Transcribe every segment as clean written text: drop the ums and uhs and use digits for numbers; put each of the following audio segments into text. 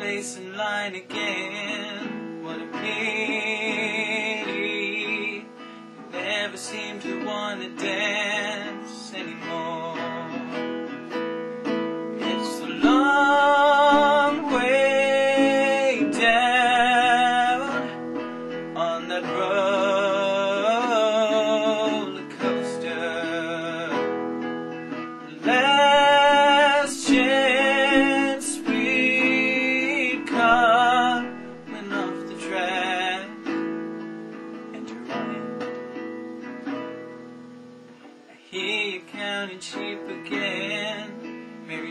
place in line again. What a pity. You never seem to want to dance anymore. It's a long way down on that roller coaster. The last chance we caught went off the track and you're running. I hear you counting sheep again, Mary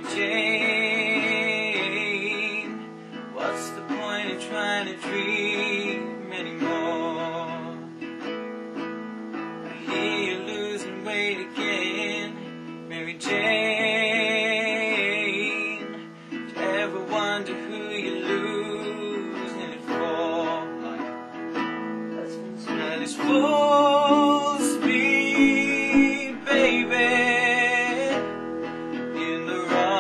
Jane. What's the point of trying to dream anymore? I hear you losing weight again, Mary Jane. Do you ever wonder who you're losing it for? That is full speed, baby, in the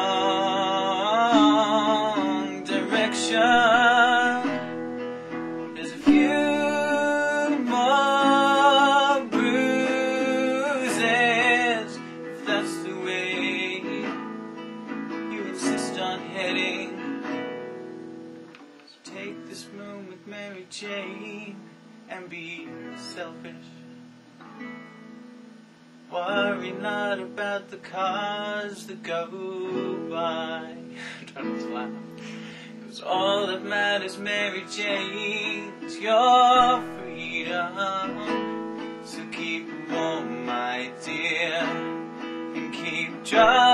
wrong direction. There's a few more bruises, if that's the way you insist on heading. So take this room with Mary Jane and be selfish. Worry not about the cars that go by. I'm trying not to laugh. 'Cause all that matters, Mary Jane, is your freedom. So keep warm, my dear, and keep driving.